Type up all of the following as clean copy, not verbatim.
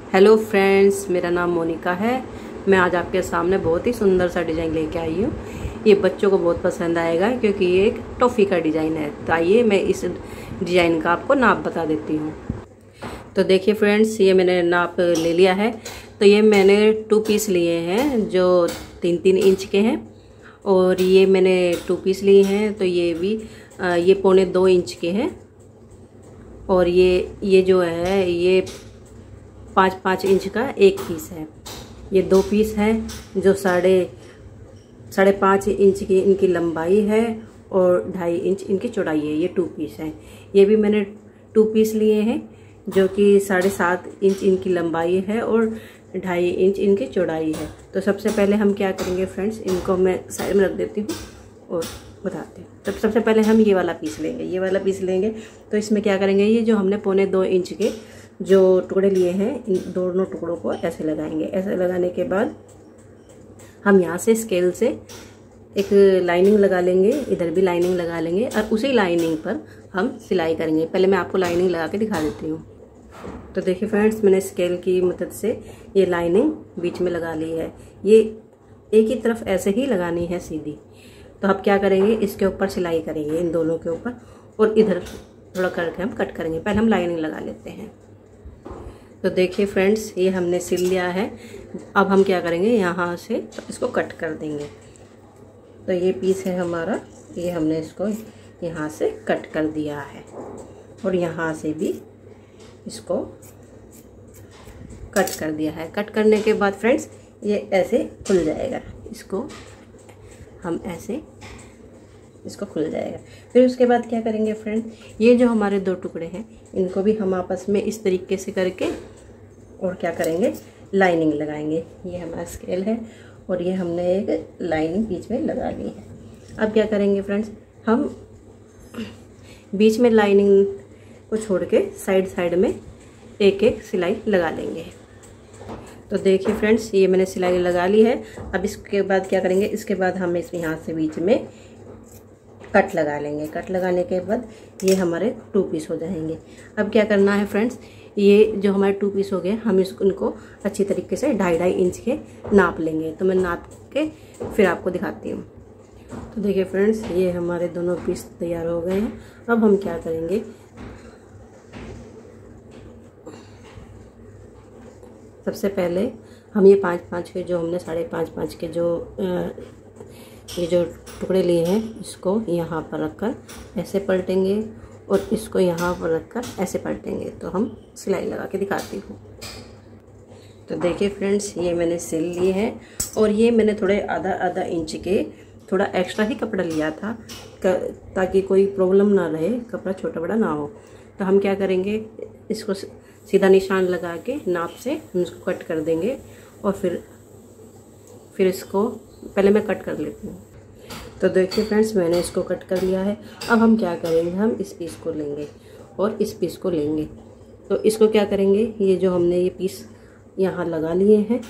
Hello friends, मेरा नाम मोनिका है। मैं आज आपके सामने बहुत ही सुंदर सा डिज़ाइन लेके आई हूँ। ये बच्चों को बहुत पसंद आएगा क्योंकि ये एक टॉफ़ी का डिज़ाइन है। तो आइए मैं इस डिज़ाइन का आपको नाप बता देती हूँ। तो देखिए फ्रेंड्स, ये मैंने नाप ले लिया है। तो ये मैंने 2 पीस लिए हैं जो 3-3 इंच के हैं, और ये मैंने 2 पीस लिए हैं तो ये भी ये 1.25 इंच के हैं, और ये जो है ये 5-5 इंच का एक पीस है। ये 2 पीस हैं जो 5.5 इंच की इनकी लंबाई है और 2.5 इंच इनकी चौड़ाई है। ये 2 पीस हैं। ये भी मैंने 2 पीस लिए हैं जो कि 7.5 इंच इनकी लंबाई है और 2.5 इंच इनकी चौड़ाई है। तो सबसे पहले हम क्या करेंगे फ्रेंड्स, इनको मैं साइड में रख देती हूँ और बताते हैं। तो सबसे पहले हम ये वाला पीस लेंगे। ये वाला पीस लेंगे तो इसमें क्या करेंगे, ये जो हमने 1.25 इंच के जो टुकड़े लिए हैं, इन दोनों टुकड़ों को ऐसे लगाएंगे। ऐसे लगाने के बाद हम यहाँ से स्केल से एक लाइनिंग लगा लेंगे, इधर भी लाइनिंग लगा लेंगे और उसी लाइनिंग पर हम सिलाई करेंगे। पहले मैं आपको लाइनिंग लगा के दिखा देती हूँ। तो देखिए फ्रेंड्स, मैंने स्केल की मदद से ये लाइनिंग बीच में लगा ली है। ये एक ही तरफ ऐसे ही लगानी है सीधी। तो अब क्या करेंगे, इसके ऊपर सिलाई करेंगे, इन दोनों के ऊपर, और इधर थोड़ा करके हम कट करेंगे। पहले हम लाइनिंग लगा लेते हैं। तो देखिए फ्रेंड्स, ये हमने सिल लिया है। अब हम क्या करेंगे, यहाँ से इसको कट कर देंगे। तो ये पीस है हमारा, ये हमने इसको यहाँ से कट कर दिया है, और यहाँ से भी इसको कट कर दिया है। कट करने के बाद फ्रेंड्स ये ऐसे खुल जाएगा। इसको हम ऐसे इसको खुल जाएगा। फिर उसके बाद क्या करेंगे फ्रेंड, ये जो हमारे 2 टुकड़े हैं इनको भी हम आपस में इस तरीके से करके और क्या करेंगे, लाइनिंग लगाएंगे। ये हमारा स्केल है और ये हमने एक लाइनिंग बीच में लगा ली है। अब क्या करेंगे फ्रेंड्स, हम बीच में लाइनिंग को छोड़ के साइड में एक सिलाई लगा लेंगे। तो देखिए फ्रेंड्स, ये मैंने सिलाई लगा ली है। अब इसके बाद क्या करेंगे, इसके बाद हम इस यहाँ से बीच में कट लगा लेंगे। कट लगाने के बाद ये हमारे 2 पीस हो जाएंगे। अब क्या करना है फ्रेंड्स, ये जो हमारे 2 पीस हो गए, हम इनको अच्छी तरीके से 2.5 इंच के नाप लेंगे। तो मैं नाप के फिर आपको दिखाती हूँ। तो देखिए फ्रेंड्स, ये हमारे दोनों पीस तैयार हो गए हैं। अब हम क्या करेंगे, सबसे पहले हम ये 5-5 के जो हमने 5.5 के ये जो टुकड़े लिए हैं, इसको यहाँ पर रखकर ऐसे पलटेंगे और इसको यहाँ पर रखकर ऐसे पलटेंगे। तो हम सिलाई लगा के दिखाती हूँ। तो देखिए फ्रेंड्स, ये मैंने सिल लिए हैं, और ये मैंने थोड़े आधा इंच के थोड़ा एक्स्ट्रा ही कपड़ा लिया था ताकि कोई प्रॉब्लम ना रहे, कपड़ा छोटा बड़ा ना हो। तो हम क्या करेंगे, इसको सीधा निशान लगा के नाप से हम इसको कट कर देंगे, और फिर इसको पहले मैं कट कर लेती हूँ। तो देखिए फ्रेंड्स, मैंने इसको कट कर लिया है। अब हम क्या करेंगे, हम इस पीस को लेंगे और इस पीस को लेंगे। तो इसको क्या करेंगे, ये जो हमने ये पीस यहाँ लगा लिए हैं,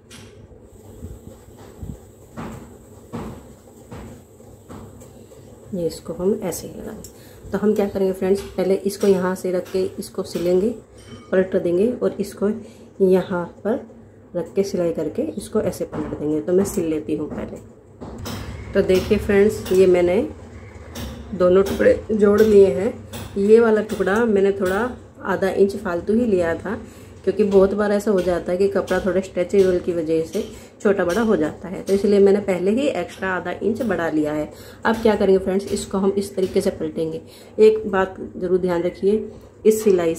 ये इसको हम ऐसे ही लगाएंगे। तो हम क्या करेंगे फ्रेंड्स, पहले इसको यहाँ से रख के इसको सिलेंगे, पलट देंगे, और इसको यहाँ पर रख के सिलाई करके इसको ऐसे पलट देंगे। तो मैं सिल लेती हूँ पहले। तो देखिए फ्रेंड्स, ये मैंने दोनों टुकड़े जोड़ लिए हैं। ये वाला टुकड़ा मैंने थोड़ा आधा इंच फालतू ही लिया था, क्योंकि बहुत बार ऐसा हो जाता है कि कपड़ा थोड़ा स्ट्रेचेबल की वजह से छोटा बड़ा हो जाता है। तो इसलिए मैंने पहले ही एक्स्ट्रा आधा इंच बढ़ा लिया है। अब क्या करेंगे फ्रेंड्स, इसको हम इस तरीके से पलटेंगे। एक बात ज़रूर ध्यान रखिए, इस सिलाई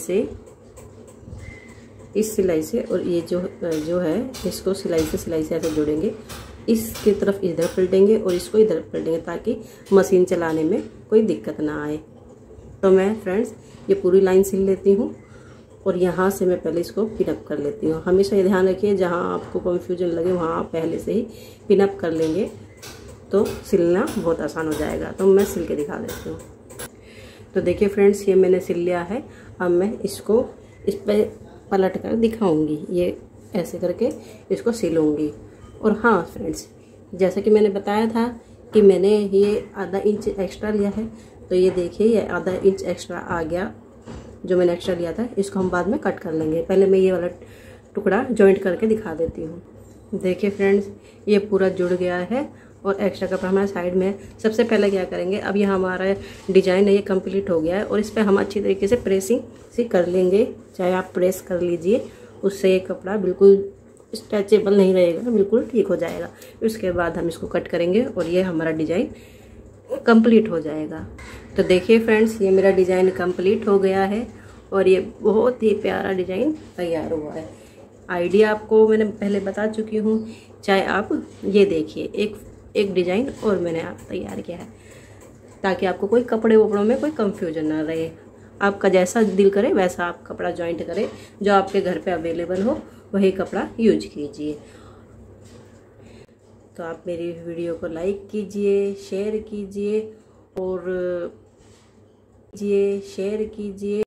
से और ये जो है, इसको सिलाई से ऐसे जोड़ेंगे। इसकी तरफ इधर पलटेंगे और इसको इधर पलटेंगे ताकि मशीन चलाने में कोई दिक्कत ना आए। तो मैं फ्रेंड्स ये पूरी लाइन सिल लेती हूँ, और यहाँ से मैं पहले इसको पिनअप कर लेती हूँ। हमेशा ये ध्यान रखिए, जहाँ आपको कंफ्यूजन लगे वहाँ आप पहले से ही पिनअप कर लेंगे तो सिलना बहुत आसान हो जाएगा। तो मैं सिल के दिखा देती हूँ। तो देखिए फ्रेंड्स, ये मैंने सिल लिया है। अब मैं इसको इस पर पलट कर दिखाऊंगी। ये ऐसे करके इसको सिलूंगी। और हाँ फ्रेंड्स, जैसा कि मैंने बताया था कि मैंने ये आधा इंच एक्स्ट्रा लिया है, तो ये देखिए ये आधा इंच एक्स्ट्रा आ गया जो मैंने एक्स्ट्रा लिया था। इसको हम बाद में कट कर लेंगे। पहले मैं ये वाला टुकड़ा जॉइंट करके दिखा देती हूँ। देखिए फ्रेंड्स, ये पूरा जुड़ गया है और एक्स्ट्रा कपड़ा हमारे साइड में है। सबसे पहले क्या करेंगे, अब ये हमारा डिजाइन है ये कंप्लीट हो गया है और इस पर हम अच्छी तरीके से प्रेसिंग से कर लेंगे। चाहे आप प्रेस कर लीजिए, उससे ये कपड़ा बिल्कुल स्ट्रेचेबल नहीं रहेगा, बिल्कुल ठीक हो जाएगा। उसके बाद हम इसको कट करेंगे और ये हमारा डिजाइन कंप्लीट हो जाएगा। तो देखिए फ्रेंड्स, ये मेरा डिजाइन कंप्लीट हो गया है और ये बहुत ही प्यारा डिजाइन तैयार हुआ है। आइडिया आपको मैंने पहले बता चुकी हूँ। चाहे आप ये देखिए, एक डिजाइन और मैंने आप तैयार किया है ताकि आपको कोई कपड़े वपड़ों में कोई कंफ्यूजन ना रहे। आपका जैसा दिल करे वैसा आप कपड़ा जॉइंट करें, जो आपके घर पे अवेलेबल हो वही कपड़ा यूज कीजिए। तो आप मेरी वीडियो को लाइक कीजिए, शेयर कीजिए और